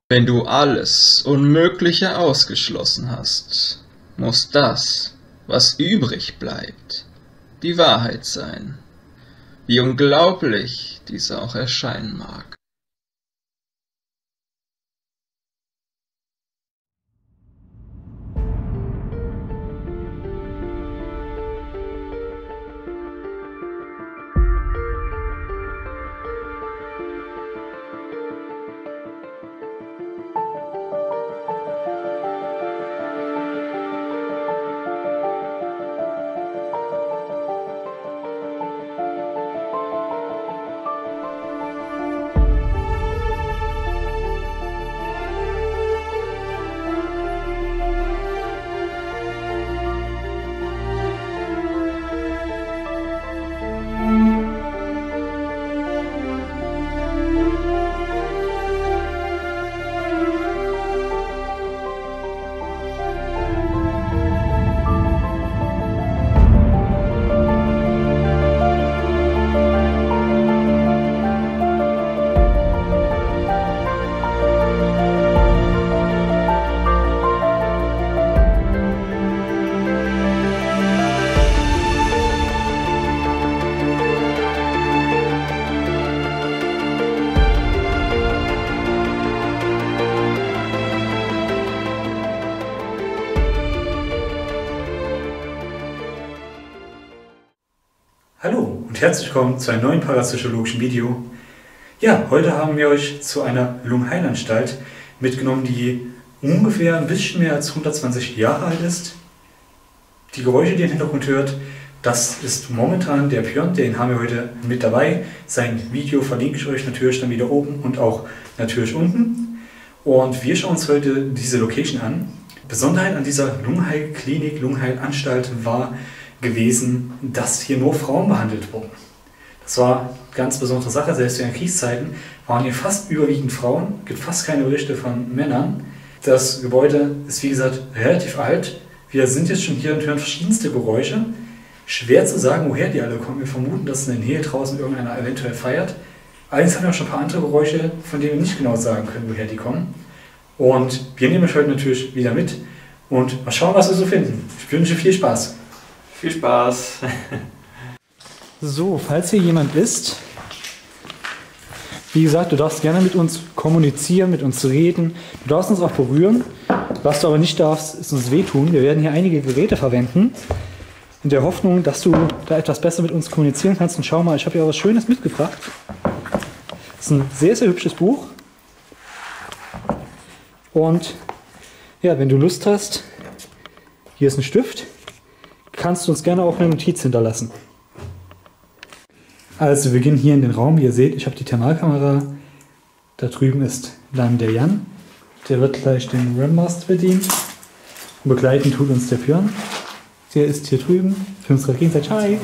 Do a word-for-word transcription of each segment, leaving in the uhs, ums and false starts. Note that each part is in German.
Wenn du alles Unmögliche ausgeschlossen hast, muss das, was übrig bleibt, die Wahrheit sein, wie unglaublich dies auch erscheinen mag. Hallo und herzlich willkommen zu einem neuen parapsychologischen Video. Ja, heute haben wir euch zu einer Lungenheilanstalt mitgenommen, die ungefähr ein bisschen mehr als hundertzwanzig Jahre alt ist. Die Geräusche, die ihr im Hintergrund hört, das ist momentan der Björn, den haben wir heute mit dabei. Sein Video verlinke ich euch natürlich dann wieder oben und auch natürlich unten. Und wir schauen uns heute diese Location an. Besonderheit an dieser Lungenheilklinik, Lungenheilanstalt war gewesen, dass hier nur Frauen behandelt wurden. Das war eine ganz besondere Sache, selbst in Kriegszeiten waren hier fast überwiegend Frauen, es gibt fast keine Berichte von Männern. Das Gebäude ist wie gesagt relativ alt, wir sind jetzt schon hier und hören verschiedenste Geräusche. Schwer zu sagen, woher die alle kommen, wir vermuten, dass in der Nähe draußen irgendeiner eventuell feiert. Allerdings haben wir auch schon ein paar andere Geräusche, von denen wir nicht genau sagen können, woher die kommen. Und wir nehmen euch heute natürlich wieder mit und mal schauen, was wir so finden. Ich wünsche viel Spaß. Viel Spaß! So, falls hier jemand ist, wie gesagt, du darfst gerne mit uns kommunizieren, mit uns reden. Du darfst uns auch berühren. Was du aber nicht darfst, ist uns wehtun. Wir werden hier einige Geräte verwenden, in der Hoffnung, dass du da etwas besser mit uns kommunizieren kannst. Und schau mal, ich habe hier was Schönes mitgebracht. Das ist ein sehr, sehr hübsches Buch. Und ja, wenn du Lust hast, hier ist ein Stift. Kannst du uns gerne auch eine Notiz hinterlassen. Also wir gehen hier in den Raum, wie ihr seht, ich habe die Thermalkamera. Da drüben ist dann der Jan. Der wird gleich den RAM-Master bedienen. Und begleiten tut uns der Björn. Der ist hier drüben. Für unsere gegenseitig. Hi!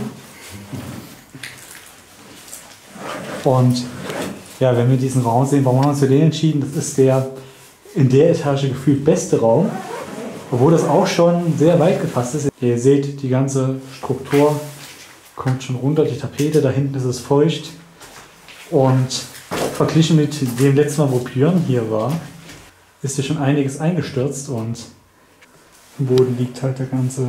Und ja, wenn wir diesen Raum sehen, warum haben wir uns für den entschieden? Das ist der in der Etage gefühlt beste Raum. Obwohl das auch schon sehr weit gefasst ist. Ihr seht, die ganze Struktur kommt schon runter, die Tapete, da hinten ist es feucht. Und verglichen mit dem letzten Mal, wo Björn hier war, ist hier schon einiges eingestürzt und im Boden liegt halt der ganze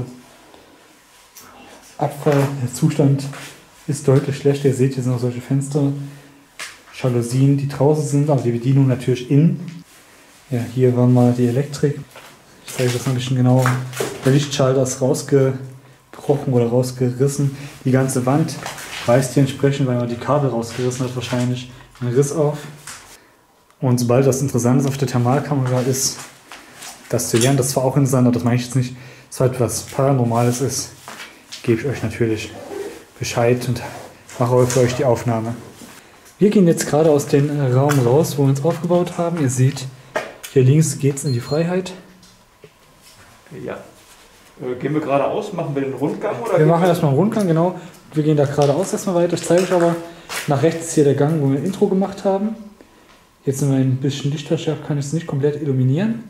Abfall. Der Zustand ist deutlich schlechter. Ihr seht, hier sind noch solche Fenster, Jalousien, die draußen sind, aber die Bedienung natürlich innen. Ja, hier war mal die Elektrik. Ich zeige das noch ein bisschen genauer. Der Lichtschalter ist rausgebrochen oder rausgerissen. Die ganze Wand weist hier entsprechend, weil man die Kabel rausgerissen hat, wahrscheinlich einen Riss auf. Und sobald das Interessantes auf der Thermalkamera ist, das zu lernen, das zwar auch interessant, aber das meine ich jetzt nicht, dass halt was Paranormales ist, gebe ich euch natürlich Bescheid und mache für euch die Aufnahme. Wir gehen jetzt gerade aus dem Raum raus, wo wir uns aufgebaut haben. Ihr seht, hier links geht es in die Freiheit. Ja. Äh, gehen wir geradeaus, machen wir den Rundgang? Oder wir machen erstmal einen Rundgang, genau. Wir gehen da geradeaus erstmal weiter. Ich zeige euch aber, nach rechts ist hier der Gang, wo wir ein Intro gemacht haben. Jetzt sind wir ein bisschen lichtverschärft, kann ich es nicht komplett illuminieren.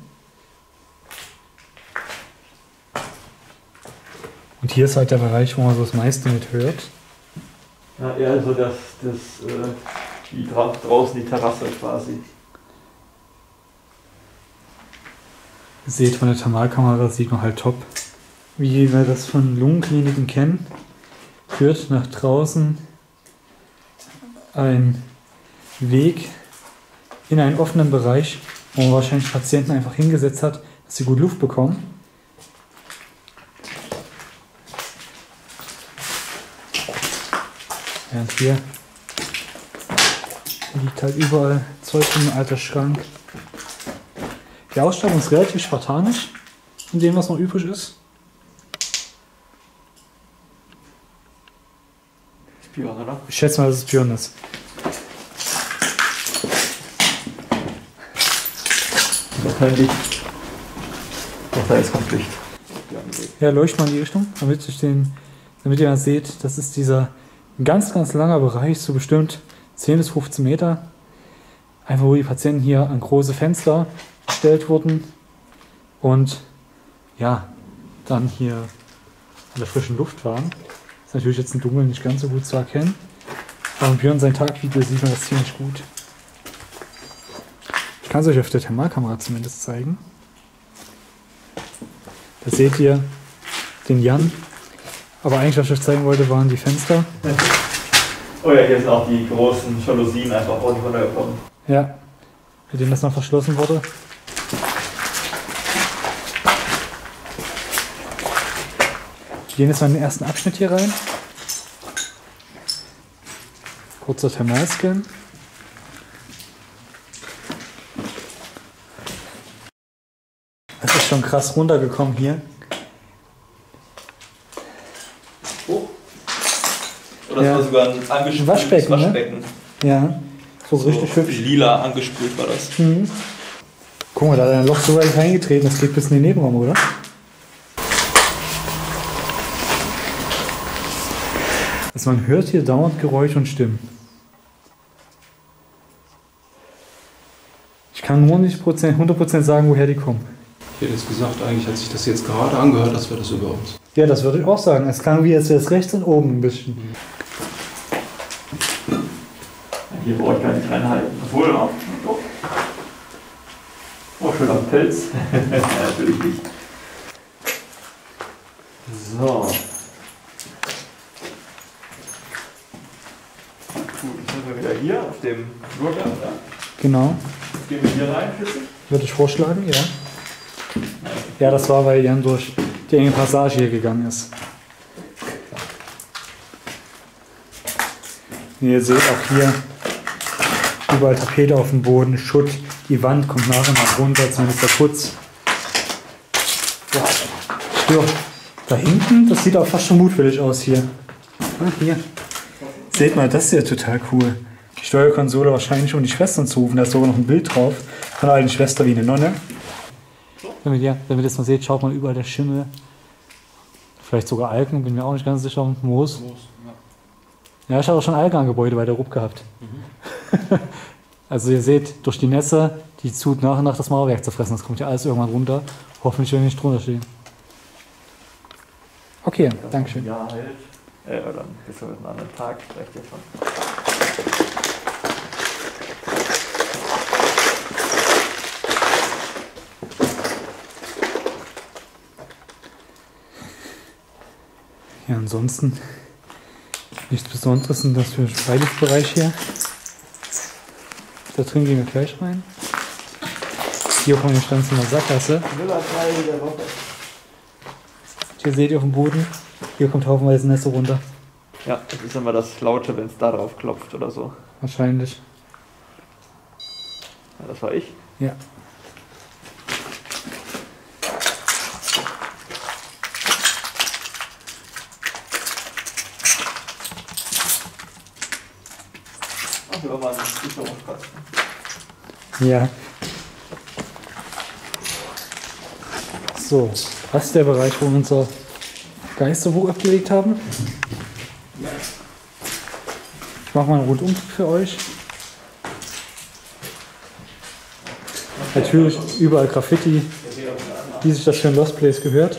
Und hier ist halt der Bereich, wo man so das meiste mit hört. Ja, eher so das, das äh, die dra draußen die Terrasse quasi. Ihr seht, von der Thermalkamera sieht man halt top. Wie wir das von Lungenkliniken kennen, führt nach draußen ein Weg in einen offenen Bereich, wo man wahrscheinlich Patienten einfach hingesetzt hat, dass sie gut Luft bekommen. Während hier liegt halt überall Zeug in einem alter Schrank. Die Ausstattung ist relativ spartanisch, in dem was noch übrig ist. Spion, oder? Ich schätze mal, dass es Björn ist. Wahrscheinlich. Doch, da ist kommt Licht. Ja, leuchtet mal in die Richtung, damit, ich den, damit ihr mal seht, das ist dieser ganz, ganz langer Bereich, so bestimmt zehn bis fünfzehn Meter. Einfach wo die Patienten hier an große Fenster gestellt wurden und ja, dann hier in der frischen Luft waren. Ist natürlich jetzt im Dunkeln nicht ganz so gut zu erkennen, aber in Björn sein Tagvideo sieht man das ziemlich gut. Ich kann es euch auf der Thermalkamera zumindest zeigen. Da seht ihr den Jan. Aber eigentlich, was ich euch zeigen wollte, waren die Fenster. Oh ja, hier sind auch die großen Jalousien einfach ordentlich runtergekommen. Ja, mit denen das noch verschlossen wurde. Wir gehen jetzt mal in den ersten Abschnitt hier rein. Kurzer Thermalscan. Das ist schon krass runtergekommen hier. Oh. Oder das Ja. war sogar ein angespieltes Waschbecken, ne? Waschbecken. Ja, so, so richtig hübsch. Lila angespült war das. Mhm. Guck mal, da hat ein Loch so weit reingetreten, das geht bis in den Nebenraum, oder? Also man hört hier dauernd Geräusche und Stimmen. Ich kann nur nicht hundert Prozent sagen, woher die kommen. Ich hätte jetzt gesagt, eigentlich hat sich das jetzt gerade angehört, als wäre das über uns. Ja, das würde ich auch sagen. Es klang wie, als wäre es rechts und oben ein bisschen. Hier brauche ich gar nicht reinhalten. Obwohl, oh, oh. oh schön am Pelz. Natürlich nicht. So. Gut, jetzt sind wir wieder hier auf dem Flurgang. Ja. Genau. Gehen wir hier rein, Schütze? Würde ich vorschlagen, ja. Ja, das war, weil Jan durch die enge Passage hier gegangen ist. Und ihr seht auch hier überall Tapete auf dem Boden, Schutt, die Wand kommt nach und nach runter, zumindest der Putz. Ja, da hinten, das sieht auch fast schon mutwillig aus hier. Ah, hier. Seht mal, das ist ja total cool. Die Steuerkonsole wahrscheinlich, um die Schwestern zu rufen. Da ist sogar noch ein Bild drauf von einer alten Schwester wie eine Nonne. Damit ihr, damit ihr das mal seht, schaut mal überall der Schimmel. Vielleicht sogar Algen, bin mir auch nicht ganz sicher. Moos. Ja, ich habe auch schon Algen am Gebäude bei der Rupp gehabt. Mhm. Also ihr seht, durch die Nässe, die tut nach und nach das Mauerwerk zu fressen. Das kommt ja alles irgendwann runter. Hoffentlich will nicht drunter stehen. Okay, dankeschön. Ja, halt. Äh, oder bis zu einem anderen Tag, reicht ja schon. Ja, ansonsten nichts Besonderes in das für den Freiluftsbereich hier. Da drin gehen wir gleich rein. Hier vorne stand in der Sackgasse. Hier seht ihr auf dem Boden, hier kommt haufenweise Nässe runter. Ja, das ist immer das Laute, wenn es da drauf klopft oder so. Wahrscheinlich. Ja, das war ich. Ja. Ach, wir waren ein Sicherungskasten. Ja. So, das ist der Bereich, wo wir unser Geisterbuch abgelegt haben. Ich mache mal einen Rundumblick für euch. Natürlich überall Graffiti, wie sich das für ein Lost Place gehört.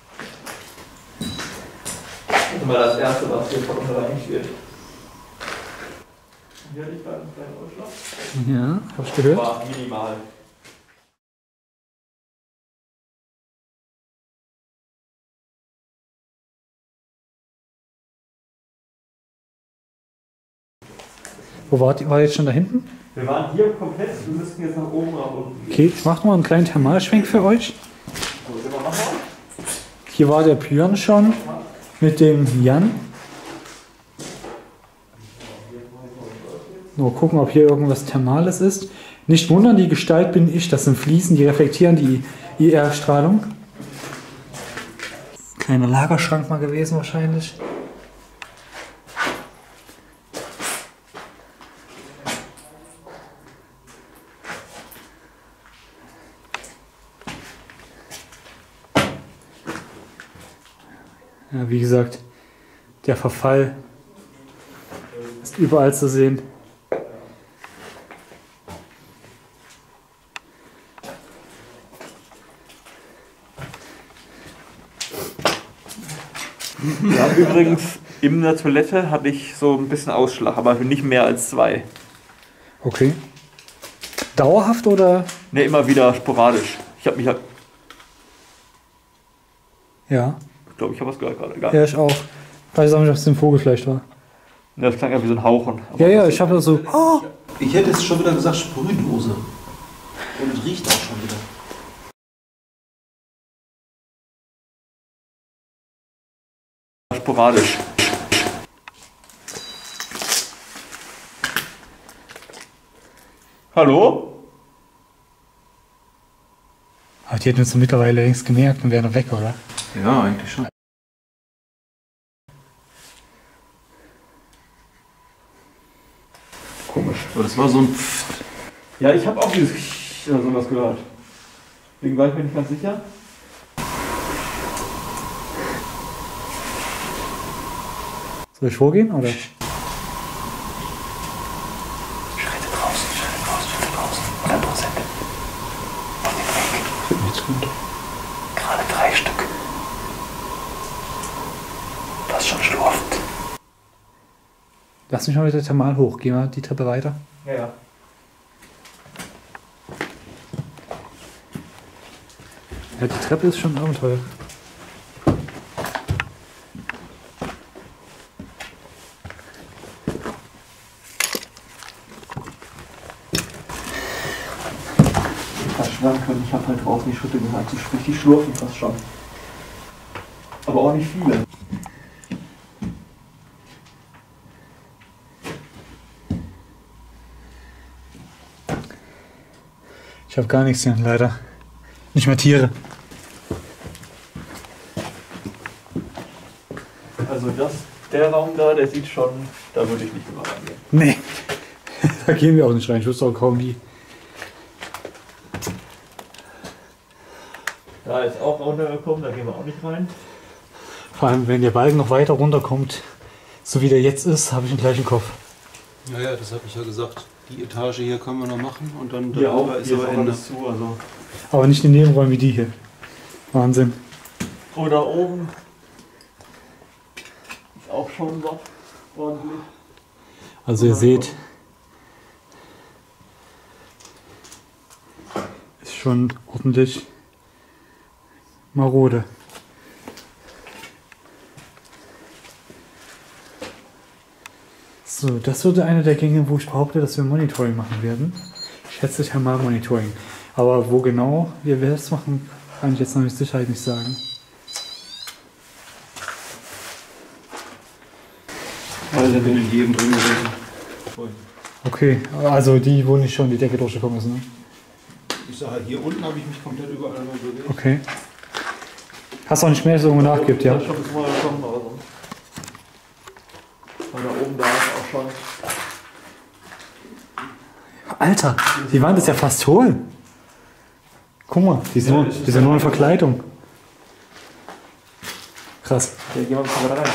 Das ist immer das Erste, was hier von uns reingeht. Hier hatte ich gerade einen kleinen Ausschlag. Ja, hab ich gehört. War minimal. Wo wart ihr? War ihr jetzt schon da hinten? Wir waren hier komplett, wir müssten jetzt nach oben nach unten gehen. Okay, ich mach mal einen kleinen Thermalschwenk für euch. So, sind wir nochmal? Hier war der Björn schon mit dem Jan. Nur gucken, ob hier irgendwas Thermales ist. Nicht wundern, die Gestalt bin ich. Das sind Fliesen, die reflektieren die I R-Strahlung. Kleiner Lagerschrank mal gewesen wahrscheinlich. Ja, wie gesagt, der Verfall ist überall zu sehen. Ja, übrigens, in der Toilette hatte ich so ein bisschen Ausschlag, aber nicht mehr als zwei. Okay. Dauerhaft oder? Ne, immer wieder sporadisch. Ich habe mich halt. Ja. Ich glaube, ich habe was gehört gerade. Egal. Ja, ich auch. Ich weiß auch nicht, ob es ein Vogel vielleicht war. Ja, das klang ja wie so ein Hauchen. Ja, ja, ich habe das so. Oh. Ich hätte jetzt schon wieder gesagt Sprühdose. Und es riecht auch schon wieder. Sporadisch. Hallo? Aber die hätten uns mittlerweile längst gemerkt und wären noch weg, oder? Ja, eigentlich schon. Komisch. Aber das war so ein Pfft. Ja, ich habe auch dieses oder sowas gehört. Deswegen war ich mir nicht ganz sicher. Soll ich vorgehen, oder? Schritte draußen, Schritte draußen, Schritte draußen. hundert Prozent. Auf den Weg. Wird nichts runter. Gerade drei Stück. Das schon schlurft. Lass mich mal mit der Thermal hoch. Geh mal die Treppe weiter. Ja, ja. Ja, die Treppe ist schon ein Abenteuer. Können. Ich habe halt draußen die Schritte gehört, so sprich die schlurfen fast schon. Aber auch nicht viele. Ich habe gar nichts hier, leider. Nicht mehr Tiere. Also das, der Raum da, der sieht schon, da würde ich nicht mehr reingehen. Nee, da gehen wir auch nicht rein. Ich wüsste auch kaum wie. Da ist auch runtergekommen, da gehen wir auch nicht rein. Vor allem, wenn der Balken noch weiter runterkommt, so wie der jetzt ist, habe ich einen gleichen Kopf. Ja, ja, das habe ich ja gesagt. Die Etage hier können wir noch machen und dann Hier auch, darüber ist hier aber ist auch Ende. alles zu, also. Aber nicht die Nebenräume wie die hier. Wahnsinn. Oder oben ist auch schon noch ordentlich. Also ihr seht, ist schon ordentlich marode. So, das würde eine der Gänge, wo ich behaupte, dass wir Monitoring machen werden. Ich schätze ich mal Monitoring. Aber wo genau wir das machen, kann ich jetzt noch mit Sicherheit nicht sagen. Weil dann bin in jedem drin gewesen. Okay, also die, wo nicht schon die Decke durchgekommen ist, ne? Ich sage, hier unten habe ich mich komplett überall mal bewegt. Okay. Hast du auch nicht mehr, dass es irgendwo nachgibt, ja? Da ist schon bis mal gekommen, aber so. Und da oben, da ist auch schon. Alter, die Wand ist ja fast hohl. Guck mal, die ist, nur, die ist ja nur eine Verkleidung. Krass. Ja, gehen wir mal wieder rein.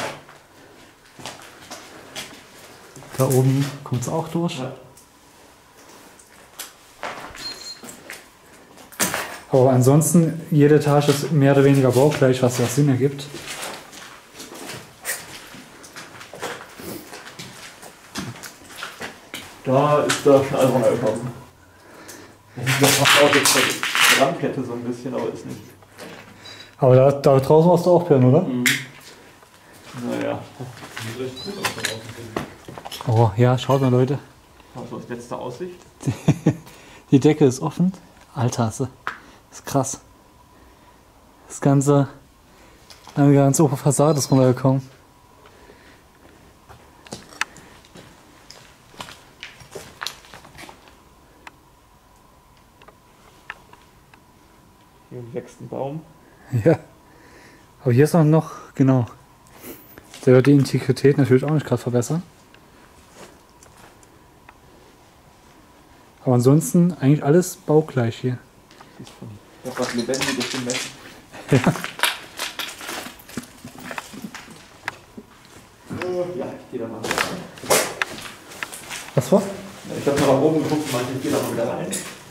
Da oben kommt es auch durch. Ja. Aber ansonsten, jede Etage ist mehr oder weniger baugleich, was ja Sinn ergibt. Da ist da schon alles runtergekommen. Das ist doch fast auch jetzt die Randkette so ein bisschen, aber ist nicht. Aber da, da draußen warst du auch Björn, oder? Mhm. Naja. Oh ja, schaut mal Leute. Was ist letzte Aussicht? Die Decke ist offen. Alter, das ist krass. Das ganze, eine ganze obere Fassade ist runtergekommen. Hier wächst ein Baum. Ja. Aber hier ist noch, noch genau. Der wird die Integrität natürlich auch nicht gerade verbessern. Aber ansonsten eigentlich alles baugleich hier. Das ist von das was Lebendiges im Messer. Ja. Ja, ich gehe da mal rein. Was war? Ich habe noch nach oben geguckt und meinte, ich gehe da mal wieder rein.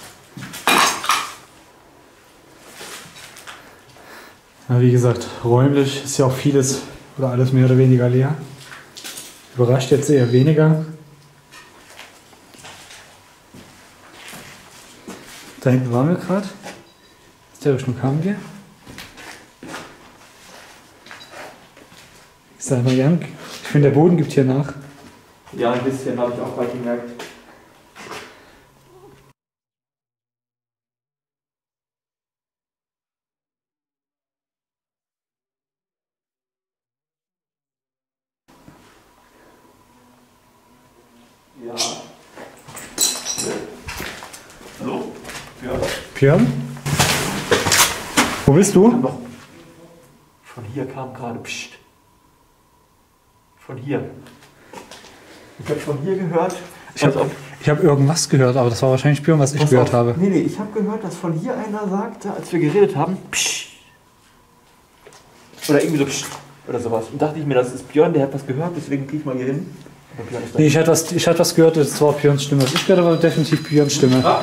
Ja, wie gesagt, räumlich ist ja auch vieles oder alles mehr oder weniger leer. Überrascht jetzt eher weniger. Da hinten waren wir gerade. Aus der Richtung kamen wir. Ich sag mal, Jan, ich finde, der Boden gibt hier nach. Ja, ein bisschen habe ich auch bald gemerkt. Ja. Hallo? Ja. Björn? Wo bist du? Noch. Von hier kam gerade Psst. Von hier. Ich habe von hier gehört. Ich habe hab irgendwas gehört, aber das war wahrscheinlich Björn, was ich Pass gehört auf. habe. Nee, nee, ich habe gehört, dass von hier einer sagte, als wir geredet haben, Psst. Oder irgendwie so Psst. Oder sowas. Und dachte ich mir, das ist Björn, der hat was gehört, deswegen gehe ich mal hier hin. Aber Björn ist da. Nee, ich hatte was, ich hatte was gehört, das war Björns Stimme. Was ich gehört habe, war definitiv Björns Stimme. Ah.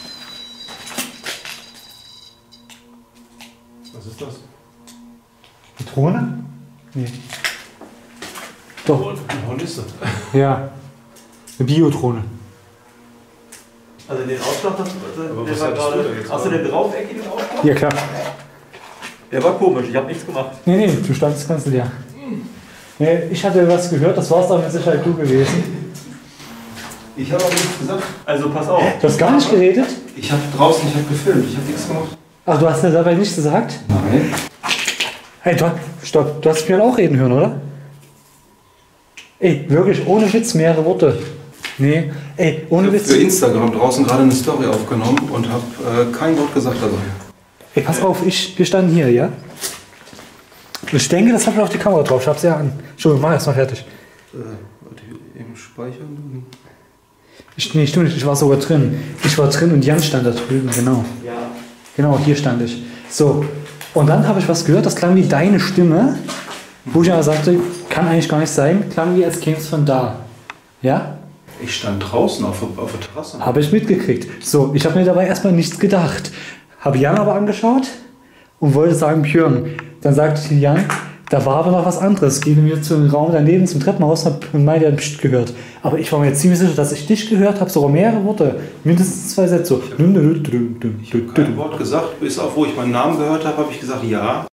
Was ist das? Die Drohne? Nee. Doch. Eine Hornisse. Ja. Eine Biodrohne. Also den Aufschlag, das, Aber der was war hattest du gerade. da jetzt Hast du gerade? den draufeckigen Aufschlag? Ja, klar. Der war komisch, ich habe nichts gemacht. Nee, nee, du standst ganz leer. Nee, ich hatte was gehört, das war es dann mit Sicherheit du gewesen. Ich habe auch nichts gesagt. Also pass auf. Du hast gar nicht geredet? Ich habe draußen, ich habe gefilmt, ich habe nichts gemacht. Ach, du hast mir dabei nichts gesagt? Nein. Hey, du, stopp, du hast mich auch reden hören, oder? Ey, wirklich, ohne Witz, mehrere Worte. Nee, ey, ohne Ich habe Witz. für Instagram draußen gerade eine Story aufgenommen und habe äh, kein Wort gesagt dabei. Ey, pass auf, ich, wir standen hier, ja? Ich denke, das habe ich auf die Kamera drauf. Ich hab's ja an. Entschuldigung, mach erst mal fertig. Äh, warte, eben speichern. Ich, nee, stimmt nicht, ich war sogar drin. Ich war drin und Jan stand da drüben, genau. Ja. Genau, hier stand ich. So, und dann habe ich was gehört, das klang wie deine Stimme, wo ich aber sagte, kann eigentlich gar nicht sein, klang wie als käme es von da. Ja? Ich stand draußen auf, auf der Terrasse. Habe ich mitgekriegt. So, ich habe mir dabei erstmal nichts gedacht. Habe Jan aber angeschaut und wollte sagen, Björn. Dann sagte Jan, da war aber noch was anderes. Gehen wir zum Raum daneben, zum Treppenhaus und meinte, er hat bestimmt gehört. Aber ich war mir jetzt ziemlich sicher, dass ich dich gehört habe, sogar mehrere Worte. Mindestens zwei Sätze. So. Ich habe kein Wort gesagt, bis auf wo ich meinen Namen gehört habe, habe ich gesagt ja.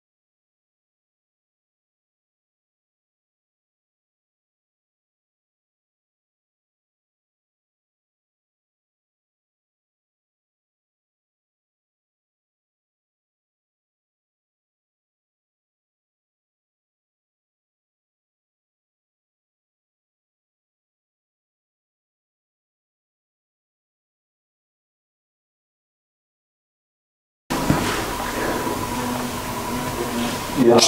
Ja.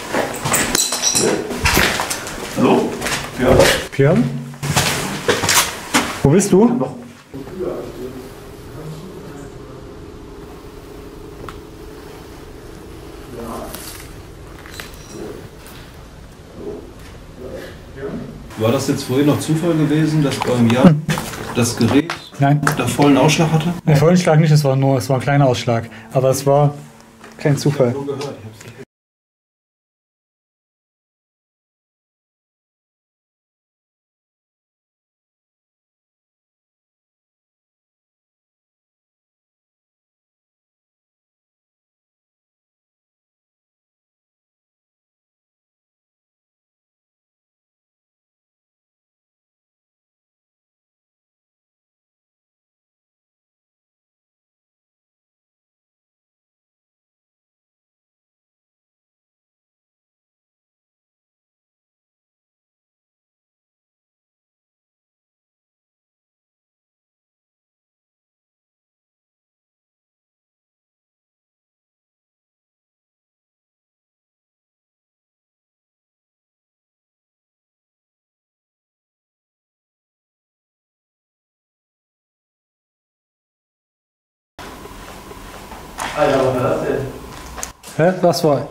Hallo? Ja. Björn? Wo bist du? Noch. War das jetzt vorhin noch Zufall gewesen, dass beim Jan das Gerät Nein. da vollen Ausschlag hatte? Der Vollenschlag nicht, es war nur, es war ein kleiner Ausschlag. Aber es war kein Zufall. Nur gehört. Ich hab's nicht Alter, was war das denn? Hä? Was war?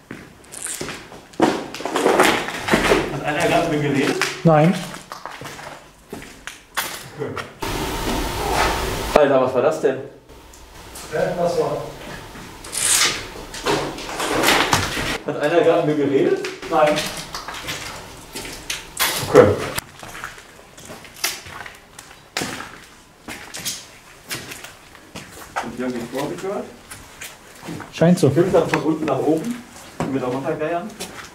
Hat einer gerade mit mir geredet? Nein. Alter, was war das denn? Hä? Was war? Hat einer gerade mit mir geredet? Nein. Okay. Und die haben mich vorgehört. Scheint so. Filmt dann von unten nach oben. Und wieder runtergeiern.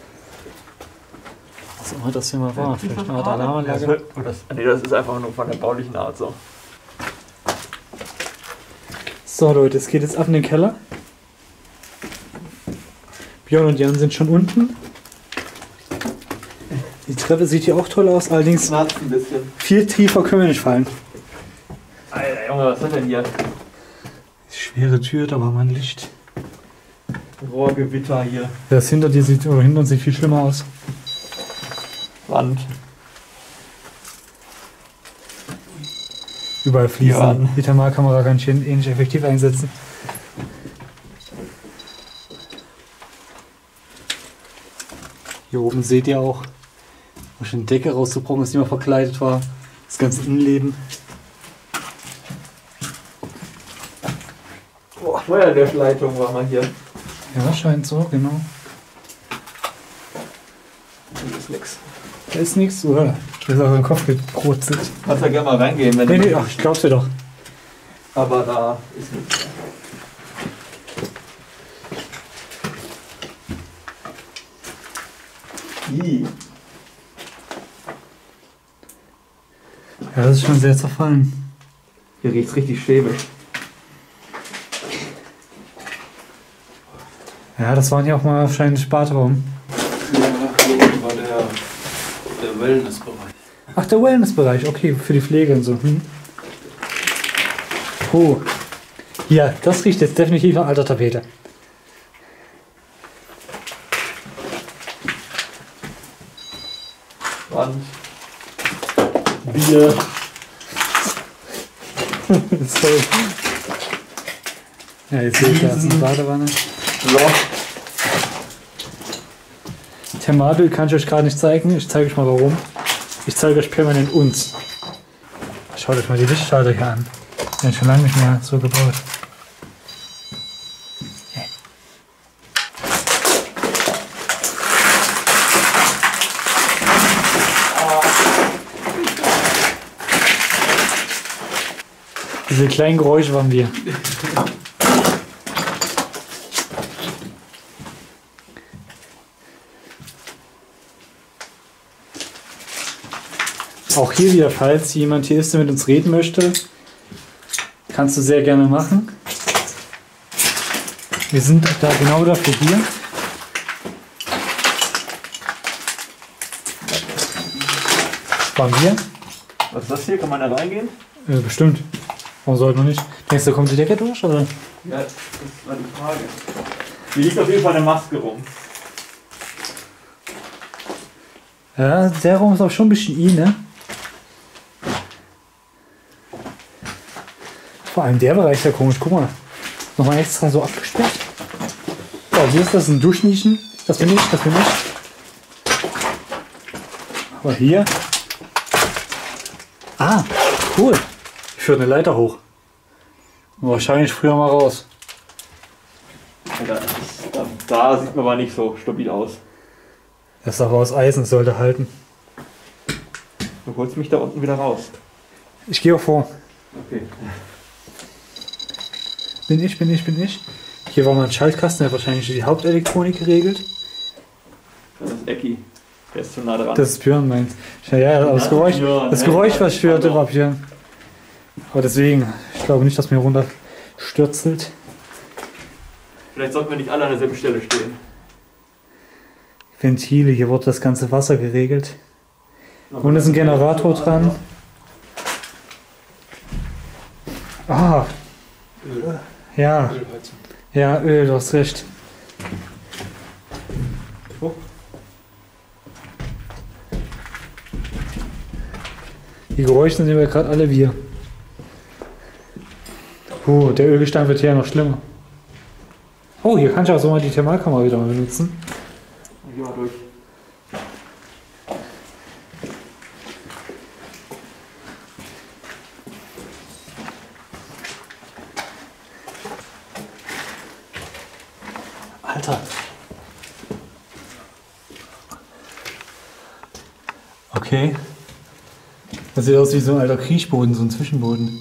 Was immer das hier mal war. Vielleicht noch eine Das, Alarmanlage. oh, das, nee, das ist einfach nur von der baulichen Art so. So Leute, es geht jetzt ab in den Keller. Björn und Jan sind schon unten. Die Treppe sieht hier auch toll aus, allerdings Knarzt ein bisschen. viel tiefer können wir nicht fallen. Alter, Junge, was ist das denn hier? Schwere Tür, da war mal ein Licht. Rohrgewitter hier. Das hinter dir sieht, oder hinter uns sieht viel schlimmer aus. Wand. Überall Fliesen. Ja. Die Thermalkamera kann ich hier ähnlich effektiv einsetzen. Hier oben seht ihr auch, wo schon eine Decke rausgebrochen ist, die mal verkleidet war. Das ganze Innenleben. Boah, Feuerlöschleitung war mal hier. Ja, scheint so, genau. Hier ist nix. Da ist nichts, oder? Da ist auch im Kopf gekrutzelt. Kannst ja gerne mal reingehen, wenn Nee, du nee, ach, ich glaub's dir doch. Aber da ist nichts. Ih. Ja, das ist schon sehr zerfallen. Hier riecht's richtig chemisch. Ja, das waren ja auch mal wahrscheinlich Badraum. Ja, hier war der, der Wellnessbereich. Ach, der Wellnessbereich, okay, für die Pflege und so. Hm. Oh. Ja, das riecht jetzt definitiv nach alter Tapete. Wand. Bier. Sorry. Ja, jetzt sehe ich, da ist eine Badewanne. Loch. Thermalbild kann ich euch gerade nicht zeigen. Ich zeige euch mal warum. Ich zeige euch permanent uns. Schaut euch mal die Lichtschalter hier an. Die sind schon lange nicht mehr so gebaut. Diese kleinen Geräusche waren wir. Auch hier wieder, falls jemand hier ist, der mit uns reden möchte, kannst du sehr gerne machen. Wir sind da genau dafür hier. Waren wir? Was ist das hier? Kann man da reingehen? Äh, bestimmt. Warum sollte man nicht? Denkst du, da kommt die Decke durch? Oder? Ja, das war die Frage. Hier liegt auf jeden Fall eine Maske rum. Ja, der Raum ist auch schon ein bisschen I, ne? Vor allem der Bereich ist ja komisch. Guck mal. Nochmal extra so abgesperrt. Ja, hier ist das ein Duschnischen. Das bin ich, das bin ich. Aber hier. Ah, cool. Ich führe eine Leiter hoch. Und wahrscheinlich früher mal raus. Alter, das ist, da, da sieht man aber nicht so stabil aus. Das ist aber aus Eisen, sollte halten. Du holst mich da unten wieder raus. Ich gehe auch vor. Okay. Bin ich, bin ich, bin ich. Hier war mal ein Schaltkasten, der hat wahrscheinlich die Hauptelektronik geregelt. Das ist Ecki. Der ist zu nah dran. Das ist Björn meint. Ja, ja, aber das Geräusch, das Geräusch was stört immer Björn. Aber deswegen, ich glaube nicht, dass mir runter stürzelt. Vielleicht sollten wir nicht alle an derselben Stelle stehen. Ventile, hier wurde das ganze Wasser geregelt. Und ist ein Generator dran. Ah. Öl. Ja, Ölheizung. ja, Öl, du hast recht. Oh. Die Geräusche sind wir gerade alle wir. Oh, der Ölgestein wird hier noch schlimmer. Oh, hier kann ich auch so mal die Thermalkamera wieder mal benutzen. Geh mal durch. Alter. Okay. Das sieht aus wie so ein alter Kriechboden, so ein Zwischenboden.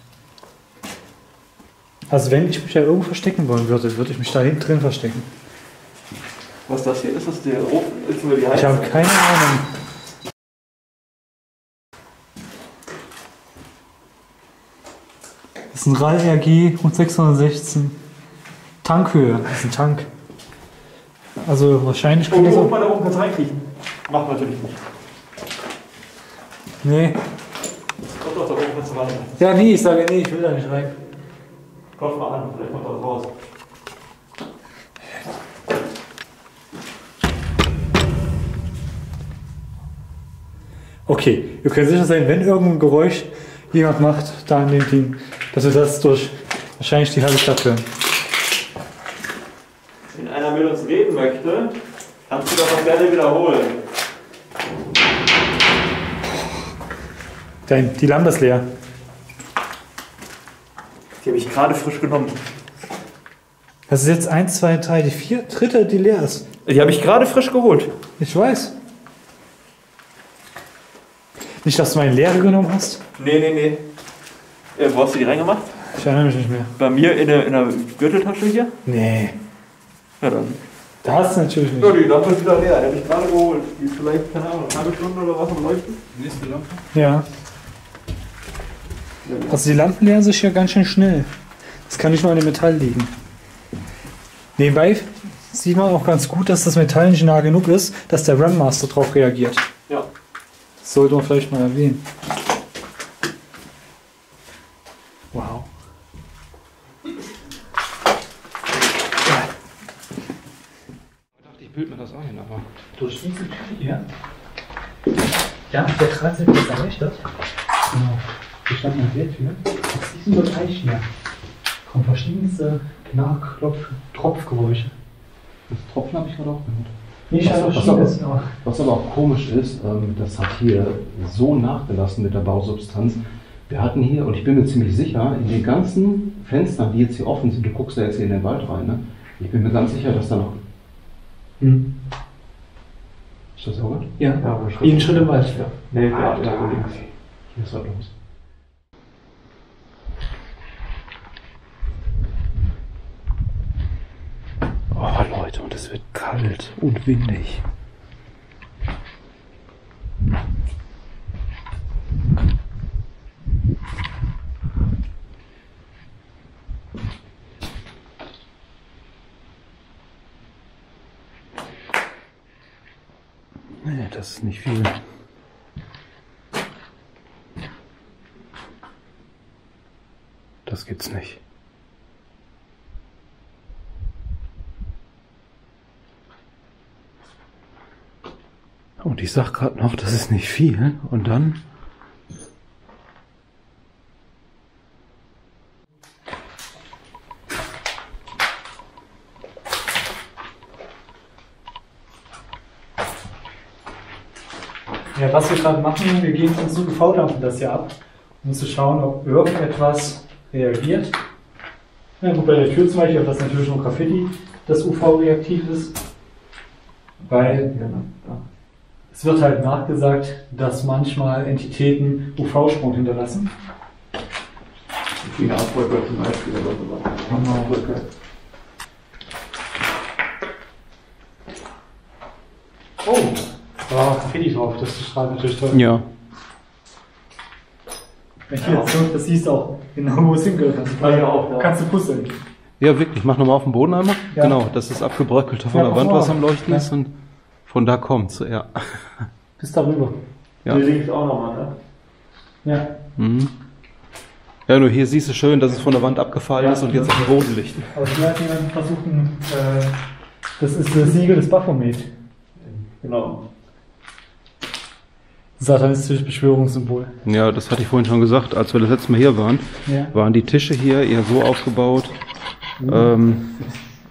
Also wenn ich mich ja irgendwo verstecken wollen würde, würde ich mich da hinten drin verstecken. Was das hier ist, ist der Ofen? Ist nur die Ich Heizung? habe keine Ahnung. Das ist ein R A L R G sechshundertsechzehn. Tankhöhe, das ist ein Tank. Also wahrscheinlich Oh, kann das guck auch... mal, da oben kannst du reinkriechen. Macht natürlich nicht. Nee. Doch, doch, da oben kannst du rein. Ja, nee, ich sage nee, ich will da nicht rein. Klopf mal an, vielleicht kommt was raus. Okay, wir können sicher sein, wenn irgendein Geräusch jemand macht, da in dem Ding, dass wir das durch wahrscheinlich die halbe Stadt hören. Wenn einer mit uns reden möchte, kannst du das auch gerne wiederholen. Dein, die Lampe ist leer. Die habe ich gerade frisch genommen. Das ist jetzt eins, zwei, drei, die vier, dritte, die leer ist. Die habe ich gerade frisch geholt. Ich weiß. Nicht, dass du meine leere genommen hast? Nee, nee, nee. Äh, wo hast du die reingemacht? Ich erinnere mich nicht mehr. Bei mir in der, in der Gürteltasche hier? Nee. Ja, dann. Da hast du natürlich nicht. Ja, die Lampe ist wieder leer. Die habe ich gerade geholt. Die ist vielleicht, keine Ahnung, eine halbe Stunde oder was am Leuchten. Nächste Lampe. Ja. Also die Lampen leeren sich ja ganz schön schnell. Das kann nicht nur an dem Metall liegen. Nebenbei sieht man auch ganz gut, dass das Metall nicht nah genug ist, dass der RAM Master drauf reagiert. Ja. Das sollte man vielleicht mal erwähnen. Wow. Ich dachte, ich bild mir das ein, aber. Durch diese Tür hier. Ja, der Kreis ist jetzt erleichtert. Genau. Hier stand eine Seeltür. Aus diesem Bereich hier kommen verschiedenste Knack-, Klopf-, Tropfgeräusche. Das Tropfen habe ich gerade auch gehört. Nicht Was, also was, vieles, aber, was aber auch komisch ist, ähm, das hat hier so nachgelassen mit der Bausubstanz. Wir hatten hier, und ich bin mir ziemlich sicher, in den ganzen Fenstern, die jetzt hier offen sind, du guckst da jetzt hier in den Wald rein, ne? Ich bin mir ganz sicher, dass da noch... Hm. Ist das auch gut? Ja, Ja, wie ein Schritt im Wald. Ja. Nee, ja, da links. Hier ist was los. Oh Leute, und es wird kalt und windig. Nee, das ist nicht viel. Das gibt's nicht. Und ich sag gerade noch, das ist nicht viel. Und dann... Ja, was wir gerade machen, wir gehen uns U V-Lampen das hier ab, um zu schauen, ob irgendetwas reagiert. Ja, gut, bei der Tür zum Beispiel, ob das natürlich nur Graffiti, das U V-reaktiv ist. Weil es wird halt nachgesagt, dass manchmal Entitäten U V-Sprung hinterlassen. Fingerabdrücke zum Beispiel oder sowas. Genau. Oh, da war auch Graffiti drauf, das strahlt natürlich toll. Ja. Wenn ich jetzt so, das siehst du auch genau, wo es hingehört. Kannst du, Ja, auch, ja. kannst du puzzeln. Ja, wirklich. Mach nochmal auf den Boden einmal. Ja. Genau, das ist abgebröckelt von Ja, der Wand, mach was mal. am Leuchten Ja. ist. Und von da kommt's, ja. Bis darüber. Ja. Hier links auch nochmal, ne? Ja. Mhm. Ja, nur hier siehst du schön, dass es von der Wand abgefallen Ja. ist und jetzt auf dem Boden liegt. Aber hier hat jemand versucht, ein, äh, das ist das Siegel des Baphomet. Genau. Satanistisches Beschwörungssymbol. Ja, das hatte ich vorhin schon gesagt, als wir das letzte Mal hier waren, Ja. waren die Tische hier eher so aufgebaut, ähm,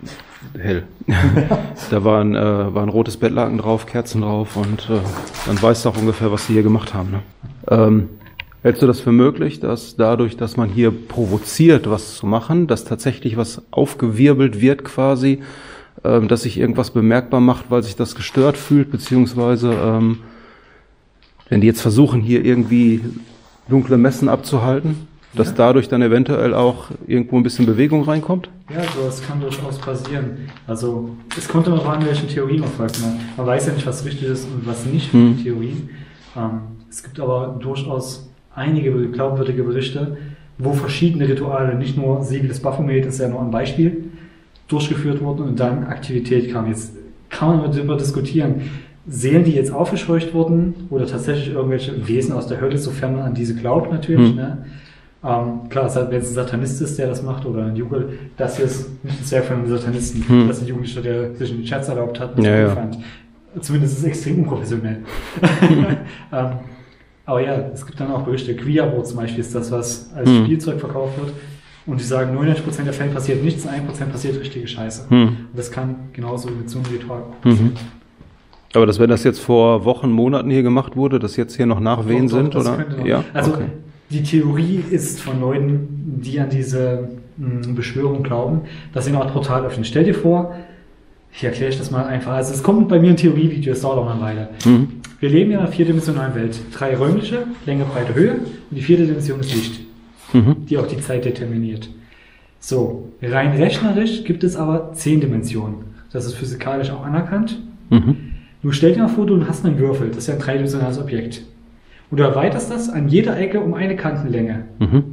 hell. Da war ein, äh, war ein rotes Bettlaken drauf, Kerzen drauf und äh, dann weißt du auch ungefähr, was die hier gemacht haben. Ne? Ähm, hältst du das für möglich, dass dadurch, dass man hier provoziert, was zu machen, dass tatsächlich was aufgewirbelt wird quasi, ähm, dass sich irgendwas bemerkbar macht, weil sich das gestört fühlt, beziehungsweise ähm, wenn die jetzt versuchen, hier irgendwie dunkle Messen abzuhalten, dass ja. dadurch dann eventuell auch irgendwo ein bisschen Bewegung reinkommt? Ja, so, das kann durchaus passieren. Also, es kommt immer darauf an, welchen Theorien man folgt. Man, man weiß ja nicht, was richtig ist und was nicht hm. für Theorien. Ähm, es gibt aber durchaus einige glaubwürdige Berichte, wo verschiedene Rituale, nicht nur Siegel des Baphomet, das ist ja nur ein Beispiel, durchgeführt wurden und dann Aktivität kam. Jetzt kann man darüber diskutieren, Seelen, die jetzt aufgescheucht wurden oder tatsächlich irgendwelche Wesen aus der Hölle, sofern man an diese glaubt natürlich. Hm. Ne? Ähm, klar, wenn es ein Satanist ist, der das macht oder ein Jugendlicher, das hier ist nicht ein Zwerg von einem Satanisten, hm. das ist ein Jugendlicher, der sich einen Scherz erlaubt hat und ja, so fand. Zumindest ist es extrem unprofessionell. ähm, aber ja, es gibt dann auch Berichte. Queerbrot zum Beispiel ist das, was als hm. Spielzeug verkauft wird. Und die sagen, neunundneunzig Prozent der Fälle passiert nichts, ein Prozent passiert richtige Scheiße. Hm. Und das kann genauso mit so einem Ritual passieren. Mhm. Aber das, wenn das jetzt vor Wochen, Monaten hier gemacht wurde, dass jetzt hier noch Nachwehen doch, doch, sind, oder? Noch. Ja? Also okay. Die Theorie ist von Leuten, die an diese mh, Beschwörung glauben, dass sie noch ein Portal öffnen. Stell dir vor, ich erkläre ich das mal einfach. Also es kommt bei mir ein Theorievideo, es dauert auch eine Weile. Mhm. Wir leben ja in einer vierdimensionalen Welt. Drei räumliche, Länge, Breite, Höhe. Und die vierte Dimension ist Licht, mhm. die auch die Zeit determiniert. So, rein rechnerisch gibt es aber zehn Dimensionen. Das ist physikalisch auch anerkannt. Mhm. Du stell dir mal vor, du hast einen Würfel, das ist ja ein dreidimensionales Objekt. Und du erweiterst das an jeder Ecke um eine Kantenlänge. Mhm.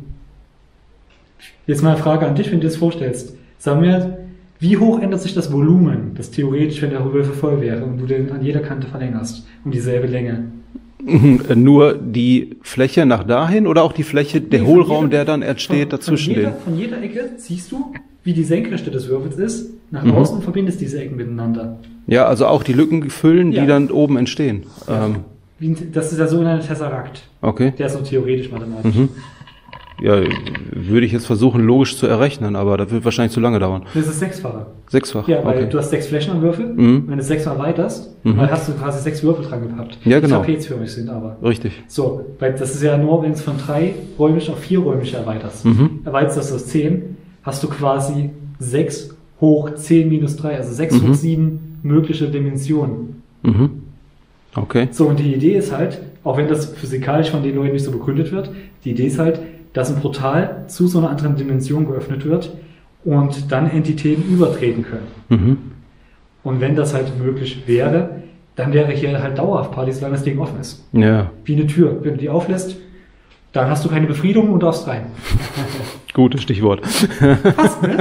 Jetzt mal eine Frage an dich, wenn du dir das vorstellst. Sag mir, wie hoch ändert sich das Volumen, das theoretisch, wenn der Würfel voll wäre und du den an jeder Kante verlängerst, um dieselbe Länge? Nur die Fläche nach dahin oder auch die Fläche, der nee, Hohlraum, jeder, der dann entsteht von, dazwischen von jeder, den? Von jeder Ecke siehst du, wie die Senkrechte des Würfels ist, nach mhm. außen und verbindest diese Ecken miteinander. Ja, also auch die Lücken füllen, ja. die dann oben entstehen. Ja. Ähm. Das ist der sogenannte Tesserakt. Okay. Der ist nur theoretisch mathematisch. Mhm. Ja, würde ich jetzt versuchen, logisch zu errechnen, aber das wird wahrscheinlich zu lange dauern. Das ist sechsfache. Sechsfach? Ja, weil okay. du hast sechs Flächen am Würfel. Mhm. Wenn du sechsmal erweiterst, mhm. dann hast du quasi sechs Würfel dran gepackt, ja, genau. die trapezförmig sind aber. Richtig. So, weil das ist ja nur, wenn es von drei räumlich auf vier räumlich erweiterst. Mhm. Erweiterst du das auf zehn, hast du quasi sechs hoch zehn minus drei, also sechs mhm. hoch sieben mögliche Dimensionen. Mhm. Okay. So, und die Idee ist halt, auch wenn das physikalisch von den Leuten nicht so begründet wird, die Idee ist halt, dass ein Portal zu so einer anderen Dimension geöffnet wird und dann Entitäten übertreten können. Mhm. Und wenn das halt möglich wäre, dann wäre hier halt dauerhaft Party, solange das Ding offen ist. Ja. Wie eine Tür. Wenn du die auflässt, dann hast du keine Befriedigung und darfst rein. Gutes Stichwort. Fast, ne?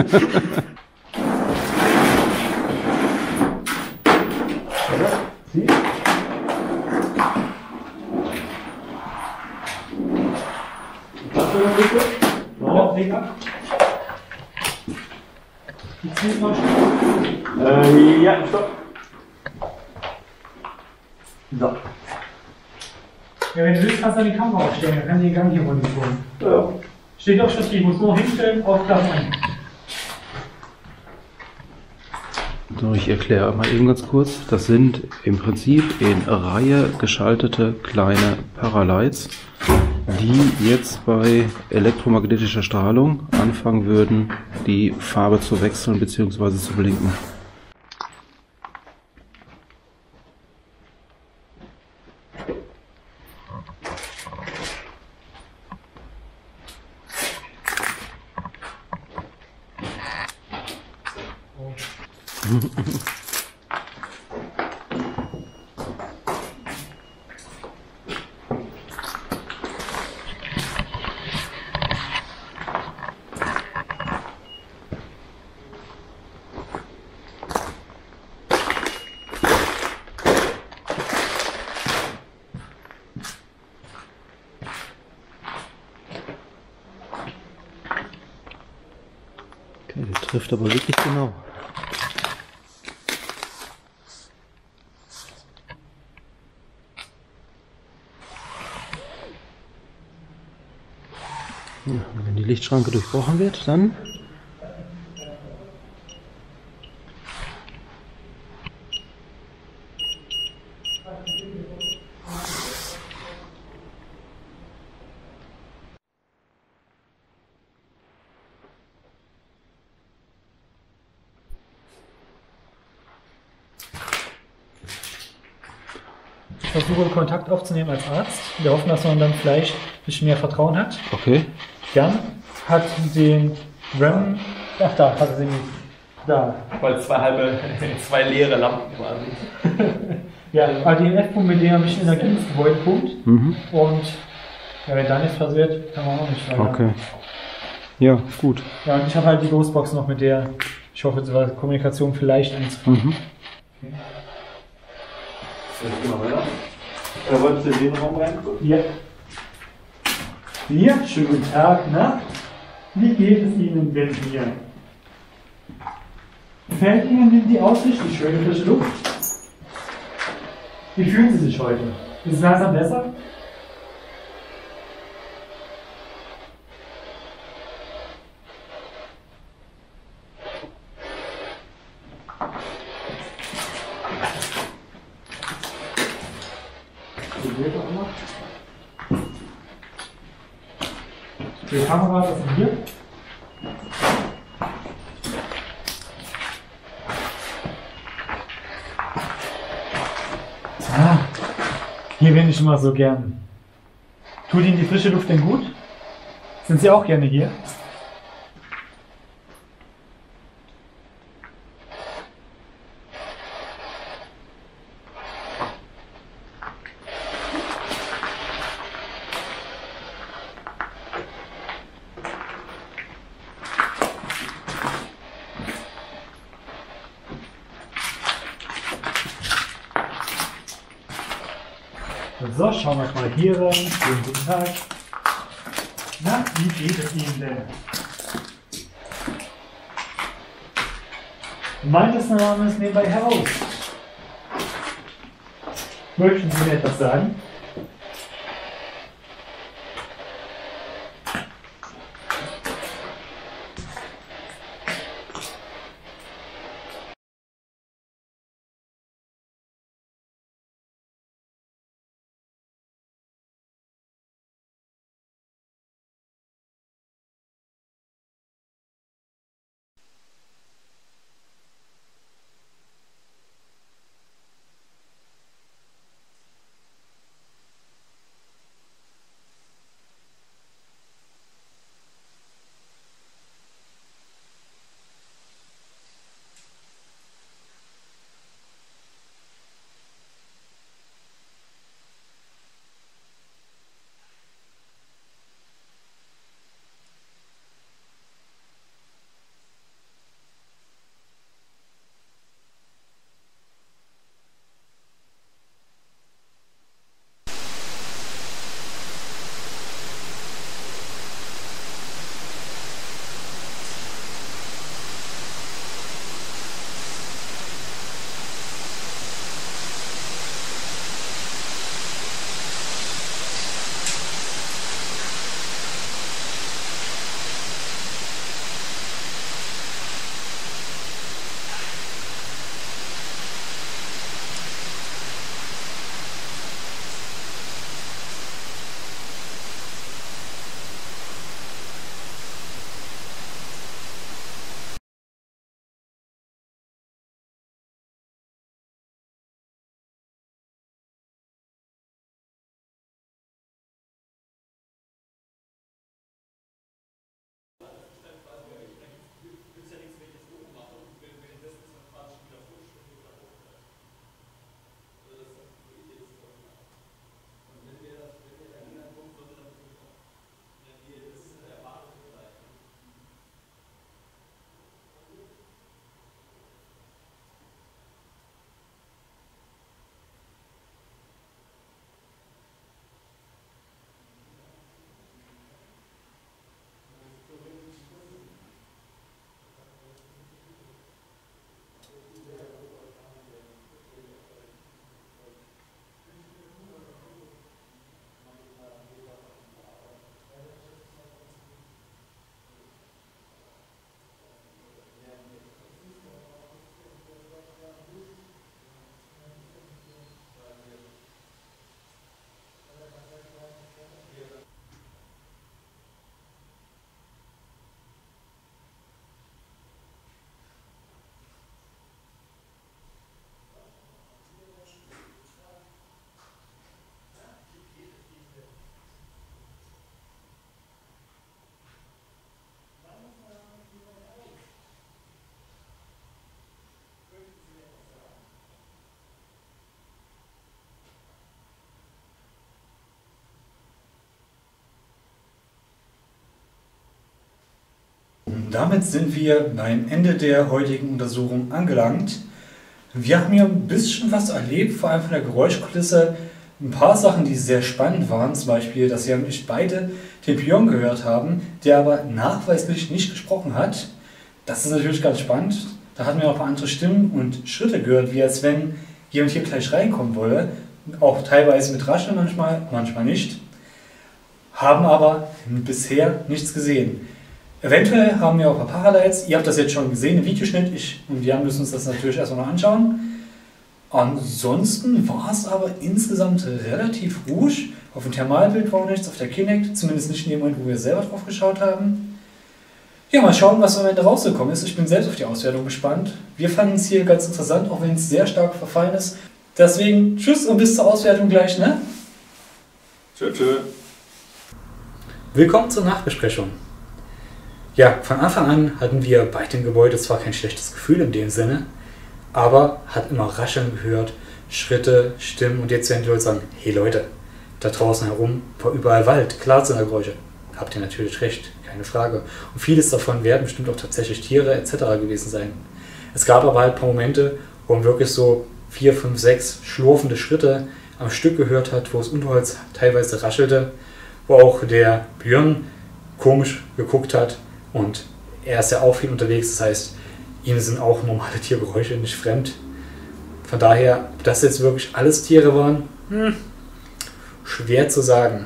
Äh, ja, stopp. So. Ja, wenn du willst, kannst du die Kamera aufstellen, dann kann die den Gang hier runter tun. Ja. Steht doch Stativ, muss nur hinstellen, aufklappen ein. So, ich erkläre mal eben ganz kurz. Das sind im Prinzip in Reihe geschaltete kleine Paralights, die jetzt bei elektromagnetischer Strahlung anfangen würden, die Farbe zu wechseln bzw. zu blinken. Okay, der trifft aber wirklich genau. Ja, wenn die Lichtschranke durchbrochen wird, dann versuche Kontakt aufzunehmen als Arzt, in der Hoffnung, dass man dann vielleicht ein bisschen mehr Vertrauen hat. Okay. Jan hat den Rem. Ach, da hat er sie nicht. Da. Weil zwei halbe, zwei leere Lampen quasi. Ja, A D N F-Punkt, mit dem er ein bisschen Energie ins Gebäude pumpt. Mhm. Und ja, wenn da nichts passiert, kann man auch nicht weiter. Okay. Ja, gut. Ja, und ich habe halt die Ghostbox noch, mit der ich hoffe, zur Kommunikation vielleicht einzufangen. Mhm. Okay. Jetzt gehen wir weiter. Oder wolltest du in den Raum reingucken? Ja. Ja, schönen guten Tag, na? Wie geht es Ihnen denn hier? Gefällt Ihnen die Aussicht, die schöne frische Luft? Wie fühlen Sie sich heute? Ist es langsam besser? Die Kamera, das ist hier. Ah, hier bin ich immer so gern. Tut Ihnen die frische Luft denn gut? Sind Sie auch gerne hier? So, schauen wir mal hier rein. Schönen guten Tag. Na, wie geht es Ihnen denn? Meines Namens nebenbei heraus. Möchten Sie mir etwas sagen? Und damit sind wir beim Ende der heutigen Untersuchung angelangt. Wir haben hier ein bisschen was erlebt, vor allem von der Geräuschkulisse. Ein paar Sachen, die sehr spannend waren, zum Beispiel, dass wir nicht beide den Björn gehört haben, der aber nachweislich nicht gesprochen hat. Das ist natürlich ganz spannend. Da hatten wir auch ein paar andere Stimmen und Schritte gehört, wie als wenn jemand hier gleich reinkommen wolle. Auch teilweise mit Rascheln manchmal, manchmal nicht. Haben aber bisher nichts gesehen. Eventuell haben wir auch ein paar Paralights. Ihr habt das jetzt schon gesehen im Videoschnitt. Ich und wir müssen uns das natürlich erstmal noch anschauen. Ansonsten war es aber insgesamt relativ ruhig. Auf dem Thermalbild war nichts, auf der Kinect, zumindest nicht in dem Moment, wo wir selber drauf geschaut haben. Ja, mal schauen, was am Ende rausgekommen ist. Ich bin selbst auf die Auswertung gespannt. Wir fanden es hier ganz interessant, auch wenn es sehr stark verfallen ist. Deswegen tschüss und bis zur Auswertung gleich, ne? Tschö, tschö. Willkommen zur Nachbesprechung. Ja, von Anfang an hatten wir bei dem Gebäude zwar kein schlechtes Gefühl in dem Sinne, aber hat immer Rascheln gehört, Schritte, Stimmen und jetzt werden die Leute sagen, hey Leute, da draußen herum war überall Wald, klar sind da Geräusche. Habt ihr natürlich recht, keine Frage. Und vieles davon werden bestimmt auch tatsächlich Tiere et cetera gewesen sein. Es gab aber halt ein paar Momente, wo man wirklich so vier, fünf, sechs schlurfende Schritte am Stück gehört hat, wo das Unterholz teilweise raschelte, wo auch der Björn komisch geguckt hat und er ist ja auch viel unterwegs, das heißt, ihm sind auch normale Tiergeräusche nicht fremd. Von daher, ob das jetzt wirklich alles Tiere waren, hm, schwer zu sagen.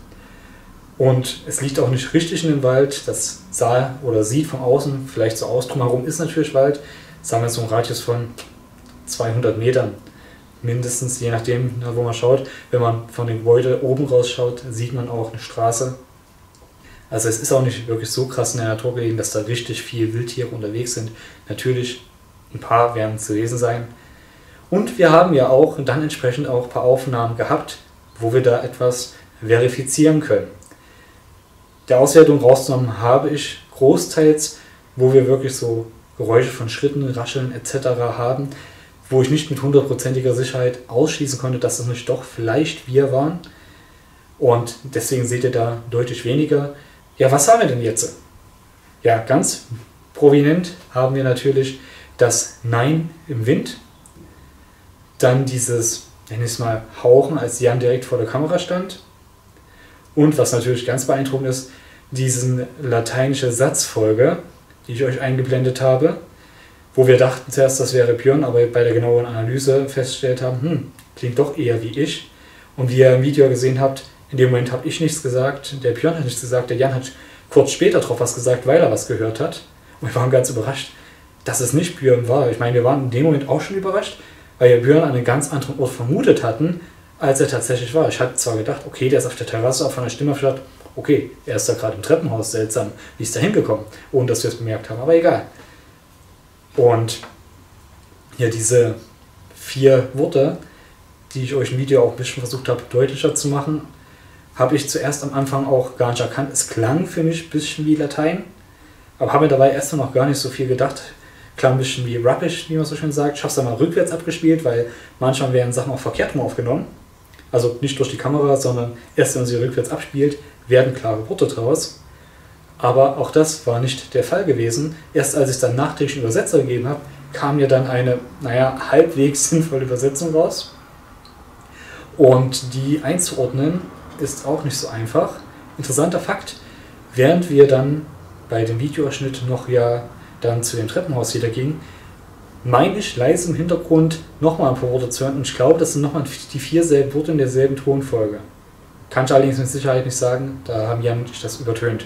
Und es liegt auch nicht richtig in dem Wald, das sah oder sieht von außen vielleicht so aus, drumherum ist natürlich Wald, sagen wir so einen Radius von zweihundert Metern. Mindestens, je nachdem, wo man schaut. Wenn man von dem Gebäude oben rausschaut, sieht man auch eine Straße. Also es ist auch nicht wirklich so krass in der Natur gelegen, dass da richtig viele Wildtiere unterwegs sind. Natürlich, ein paar werden zu lesen sein. Und wir haben ja auch dann entsprechend auch ein paar Aufnahmen gehabt, wo wir da etwas verifizieren können. Der Auswertung rausgenommen habe ich großteils, wo wir wirklich so Geräusche von Schritten, Rascheln et cetera haben, wo ich nicht mit hundertprozentiger Sicherheit ausschließen konnte, dass es nicht doch vielleicht wir waren. Und deswegen seht ihr da deutlich weniger. Ja, was haben wir denn jetzt? Ja, ganz prominent haben wir natürlich das Nein im Wind. Dann dieses, nenne ich es mal, Hauchen, als Jan direkt vor der Kamera stand. Und was natürlich ganz beeindruckend ist, diese lateinische Satzfolge, die ich euch eingeblendet habe, wo wir dachten zuerst, das wäre Björn, aber bei der genauen Analyse festgestellt haben, hm, klingt doch eher wie ich. Und wie ihr im Video gesehen habt, in dem Moment habe ich nichts gesagt, der Björn hat nichts gesagt, der Jan hat kurz später drauf was gesagt, weil er was gehört hat. Und wir waren ganz überrascht, dass es nicht Björn war. Ich meine, wir waren in dem Moment auch schon überrascht, weil wir Björn an einem ganz anderen Ort vermutet hatten, als er tatsächlich war. Ich hatte zwar gedacht, okay, der ist auf der Terrasse, auch von der Stimme gedacht, okay, er ist da gerade im Treppenhaus, seltsam, wie ist da hingekommen, ohne dass wir es bemerkt haben, aber egal. Und ja, diese vier Worte, die ich euch im Video auch ein bisschen versucht habe, deutlicher zu machen, habe ich zuerst am Anfang auch gar nicht erkannt. Es klang für mich ein bisschen wie Latein, aber habe mir dabei erstmal noch gar nicht so viel gedacht. Klang ein bisschen wie Rubbish, wie man so schön sagt. Ich habe es dann mal rückwärts abgespielt, weil manchmal werden Sachen auch verkehrt rum aufgenommen. Also nicht durch die Kamera, sondern erst wenn man sie rückwärts abspielt, werden klare Worte draus. Aber auch das war nicht der Fall gewesen. Erst als ich dann nachträglich einen Übersetzer gegeben habe, kam mir dann eine, naja, halbwegs sinnvolle Übersetzung raus. Und die einzuordnen ist auch nicht so einfach. Interessanter Fakt, während wir dann bei dem Videoausschnitt noch ja dann zu dem Treppenhaus wieder gingen, meine ich leise im Hintergrund nochmal ein paar Worte zu hören. Und ich glaube, das sind nochmal die vier selben Worte in derselben Tonfolge. Kann ich allerdings mit Sicherheit nicht sagen, da haben Jan und ich das übertönt.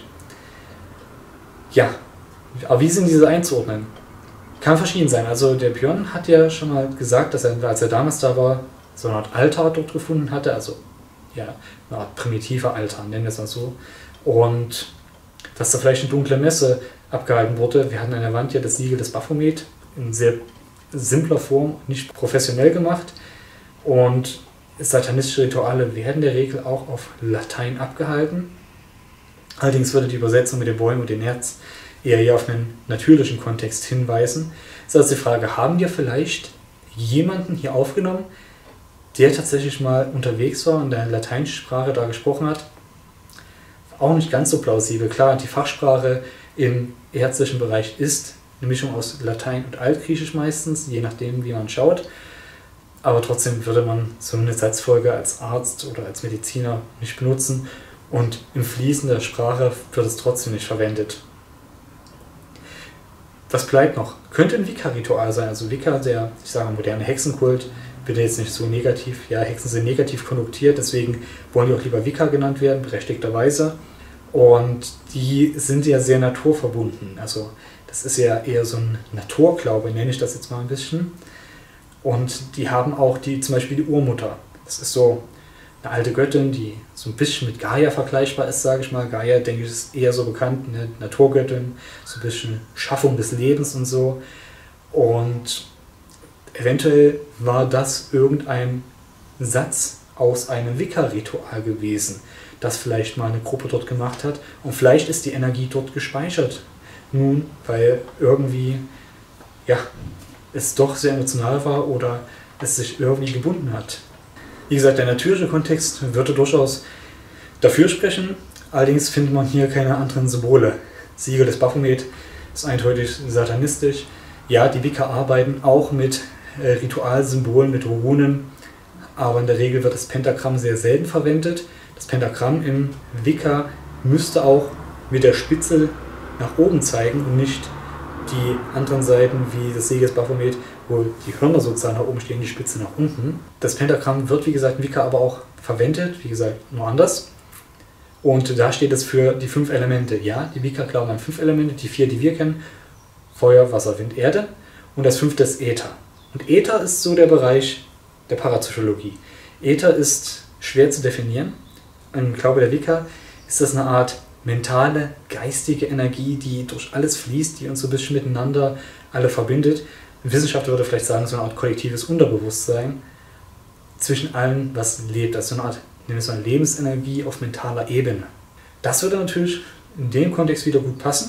Ja, aber wie sind diese einzuordnen? Kann verschieden sein. Also der Björn hat ja schon mal gesagt, dass er, als er damals da war, so eine Art Altar dort gefunden hatte. Also ja, eine Art primitiver Altar, nennen wir es mal so. Und dass da vielleicht eine dunkle Messe abgehalten wurde. Wir hatten an der Wand ja das Siegel des Baphomet in sehr simpler Form, nicht professionell gemacht. Und satanistische Rituale werden in der Regel auch auf Latein abgehalten. Allerdings würde die Übersetzung mit den Bäumen und dem Herz eher hier auf einen natürlichen Kontext hinweisen. Das ist also die Frage, haben wir vielleicht jemanden hier aufgenommen, der tatsächlich mal unterwegs war und eine lateinische Sprache da gesprochen hat? Auch nicht ganz so plausibel. Klar, die Fachsprache im ärztlichen Bereich ist eine Mischung aus Latein und Altgriechisch meistens, je nachdem wie man schaut. Aber trotzdem würde man so eine Satzfolge als Arzt oder als Mediziner nicht benutzen und in fließender Sprache wird es trotzdem nicht verwendet. Was bleibt noch? Könnte ein Wicca-Ritual sein. Also Wicca, der, ich sage moderne Hexenkult, bitte jetzt nicht so negativ. Ja, Hexen sind negativ konnotiert, deswegen wollen die auch lieber Wicca genannt werden, berechtigterweise. Und die sind ja sehr naturverbunden. Also das ist ja eher so ein Naturglaube, nenne ich das jetzt mal ein bisschen. Und die haben auch die, zum Beispiel die Urmutter. Das ist so eine alte Göttin, die so ein bisschen mit Gaia vergleichbar ist, sage ich mal. Gaia, denke ich, ist eher so bekannt, eine Naturgöttin, so ein bisschen Schaffung des Lebens und so. Und eventuell war das irgendein Satz aus einem Wicca-Ritual gewesen, das vielleicht mal eine Gruppe dort gemacht hat. Und vielleicht ist die Energie dort gespeichert. Nun, weil irgendwie, ja, es doch sehr emotional war oder es sich irgendwie gebunden hat. Wie gesagt, der natürliche Kontext würde durchaus dafür sprechen, allerdings findet man hier keine anderen Symbole. Siegel des Baphomet ist eindeutig satanistisch. Ja, die Wicca arbeiten auch mit äh, Ritualsymbolen, mit Runen, aber in der Regel wird das Pentagramm sehr selten verwendet. Das Pentagramm im Wicca müsste auch mit der Spitze nach oben zeigen und nicht die anderen Seiten wie das Siegel des Baphomet, wo die Hörner sozusagen nach oben stehen, die Spitze nach unten. Das Pentagramm wird, wie gesagt, in Wicca aber auch verwendet, wie gesagt, nur anders. Und da steht es für die fünf Elemente. Ja, die Wicca glauben an fünf Elemente, die vier, die wir kennen: Feuer, Wasser, Wind, Erde. Und das fünfte ist Äther. Und Äther ist so der Bereich der Parapsychologie. Äther ist schwer zu definieren. Im Glaube der Wicca ist das eine Art mentale, geistige Energie, die durch alles fließt, die uns so ein bisschen miteinander alle verbindet. Ein Wissenschaftler würde vielleicht sagen, so eine Art kollektives Unterbewusstsein zwischen allem, was lebt. Also so eine Art, nennen wir es mal, Lebensenergie auf mentaler Ebene. Das würde natürlich in dem Kontext wieder gut passen.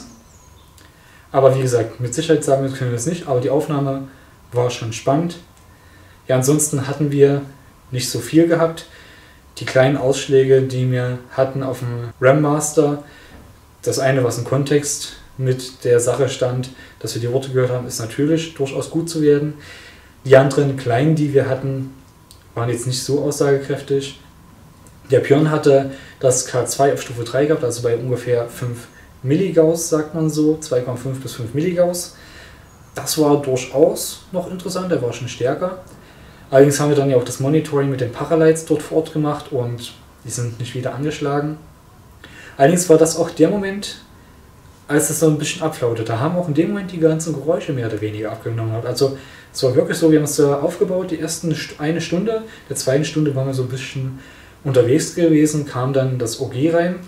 Aber wie gesagt, mit Sicherheit sagen wir, können wir das nicht, aber die Aufnahme war schon spannend. Ja, ansonsten hatten wir nicht so viel gehabt. Die kleinen Ausschläge, die wir hatten auf dem Ram Master, das eine, was im Kontext mit der Sache stand, dass wir die Worte gehört haben, ist natürlich durchaus gut zu werden. Die anderen kleinen, die wir hatten, waren jetzt nicht so aussagekräftig. Der Björn hatte das K zwei auf Stufe drei gehabt, also bei ungefähr fünf Milligauss, sagt man so, zwei Komma fünf bis fünf Milligauss. Das war durchaus noch interessant, der war schon stärker. Allerdings haben wir dann ja auch das Monitoring mit den Paralights dort vor Ort gemacht und die sind nicht wieder angeschlagen. Allerdings war das auch der Moment, als es so ein bisschen abflaute. Da haben auch in dem Moment die ganzen Geräusche mehr oder weniger abgenommen. Also es war wirklich so, wir haben es aufgebaut, die ersten eine Stunde, der zweiten Stunde waren wir so ein bisschen unterwegs gewesen, kam dann das O G rein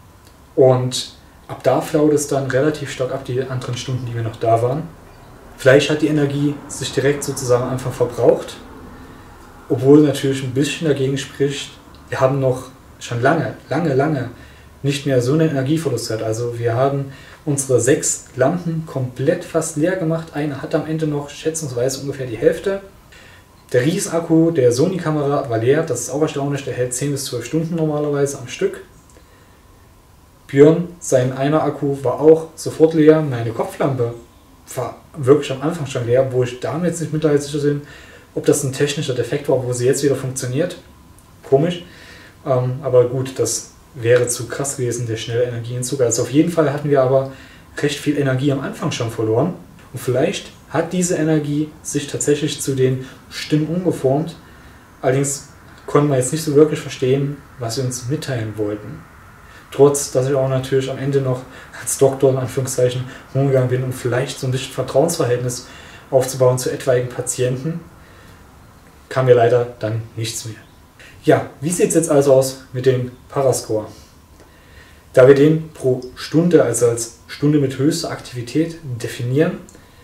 und ab da flaut es dann relativ stark ab, die anderen Stunden, die wir noch da waren. Vielleicht hat die Energie sich direkt sozusagen einfach verbraucht, obwohl natürlich ein bisschen dagegen spricht, wir haben noch schon lange, lange, lange nicht mehr so einen Energieverlust gehabt. Also wir haben unsere sechs Lampen komplett fast leer gemacht. Eine hat am Ende noch schätzungsweise ungefähr die Hälfte. Der Riesenakku der Sony-Kamera war leer, das ist auch erstaunlich, der hält zehn bis zwölf Stunden normalerweise am Stück. Björn, sein einer Akku war auch sofort leer, meine Kopflampe war wirklich am Anfang schon leer, wo ich damit jetzt nicht mittlerweile sicher bin, ob das ein technischer Defekt war, wo sie jetzt wieder funktioniert. Komisch, ähm, aber gut, das wäre zu krass gewesen, der schnelle Energieentzug. Also auf jeden Fall hatten wir aber recht viel Energie am Anfang schon verloren. Und vielleicht hat diese Energie sich tatsächlich zu den Stimmen umgeformt. Allerdings konnten wir jetzt nicht so wirklich verstehen, was sie uns mitteilen wollten. Trotz, dass ich auch natürlich am Ende noch als Doktor in Anführungszeichen rumgegangen bin, um vielleicht so ein bisschen Vertrauensverhältnis aufzubauen zu etwaigen Patienten, kam mir leider dann nichts mehr. Ja, wie sieht es jetzt also aus mit dem Parascore? Da wir den pro Stunde, also als Stunde mit höchster Aktivität definieren,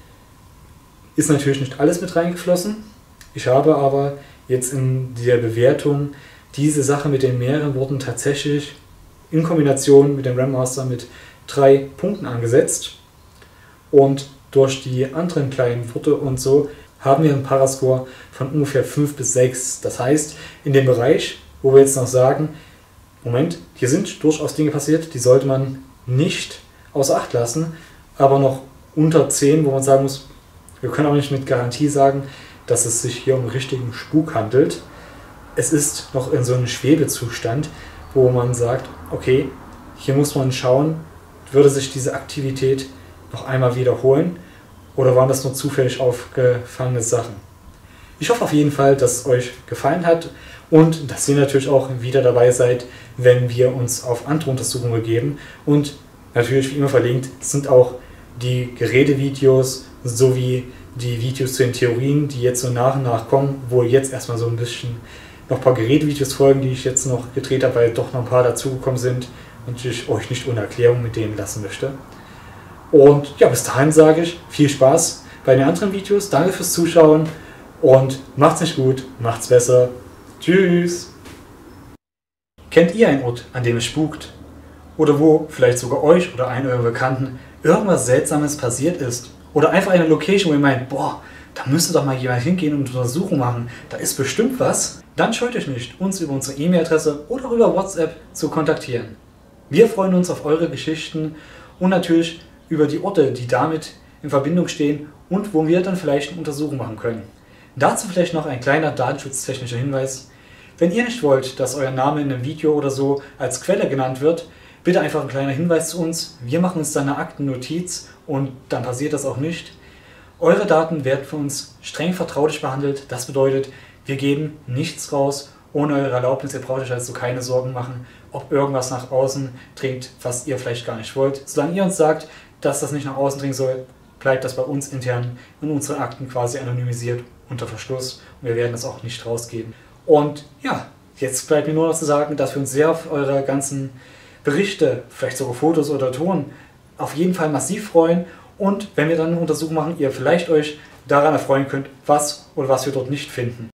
ist natürlich nicht alles mit reingeflossen. Ich habe aber jetzt in der Bewertung diese Sache mit den mehreren Worten tatsächlich in Kombination mit dem Ram Master mit drei Punkten angesetzt. Und durch die anderen kleinen Worte und so haben wir einen Parascore von ungefähr fünf bis sechs. Das heißt, in dem Bereich, wo wir jetzt noch sagen, Moment, hier sind durchaus Dinge passiert, die sollte man nicht außer Acht lassen, aber noch unter zehn, wo man sagen muss, wir können auch nicht mit Garantie sagen, dass es sich hier um richtigen Spuk handelt. Es ist noch in so einem Schwebezustand, wo man sagt, okay, hier muss man schauen, würde sich diese Aktivität noch einmal wiederholen oder waren das nur zufällig aufgefangene Sachen. Ich hoffe auf jeden Fall, dass es euch gefallen hat und dass ihr natürlich auch wieder dabei seid, wenn wir uns auf andere Untersuchungen begeben. Und natürlich, wie immer verlinkt, sind auch die Gerätevideos sowie die Videos zu den Theorien, die jetzt so nach und nach kommen, wo jetzt erstmal so ein bisschen noch ein paar Gerätevideos folgen, die ich jetzt noch gedreht habe, weil doch noch ein paar dazugekommen sind und ich euch nicht ohne Erklärung mit denen lassen möchte. Und ja, bis dahin sage ich viel Spaß bei den anderen Videos. Danke fürs Zuschauen und macht's nicht gut, macht's besser. Tschüss! Kennt ihr einen Ort, an dem es spukt? Oder wo vielleicht sogar euch oder einen eurer Bekannten irgendwas Seltsames passiert ist? Oder einfach eine Location, wo ihr meint, boah, da müsste doch mal jemand hingehen und eine Untersuchung machen, da ist bestimmt was? Dann scheut euch nicht, uns über unsere E-Mail-Adresse oder über WhatsApp zu kontaktieren. Wir freuen uns auf eure Geschichten und natürlich über die Orte, die damit in Verbindung stehen und wo wir dann vielleicht eine Untersuchung machen können. Dazu vielleicht noch ein kleiner datenschutztechnischer Hinweis. Wenn ihr nicht wollt, dass euer Name in einem Video oder so als Quelle genannt wird, bitte einfach ein kleiner Hinweis zu uns. Wir machen uns dann eine Aktennotiz und dann passiert das auch nicht. Eure Daten werden für uns streng vertraulich behandelt. Das bedeutet, wir geben nichts raus ohne eure Erlaubnis. Ihr braucht euch also keine Sorgen machen, ob irgendwas nach außen dringt, was ihr vielleicht gar nicht wollt. Solange ihr uns sagt, dass das nicht nach außen dringen soll, bleibt das bei uns intern in unseren Akten quasi anonymisiert unter Verschluss und wir werden das auch nicht rausgeben. Und ja, jetzt bleibt mir nur noch zu sagen, dass wir uns sehr auf eure ganzen Berichte, vielleicht sogar Fotos oder Ton, auf jeden Fall massiv freuen und wenn wir dann eine Untersuchung machen, ihr vielleicht euch daran erfreuen könnt, was oder was wir dort nicht finden.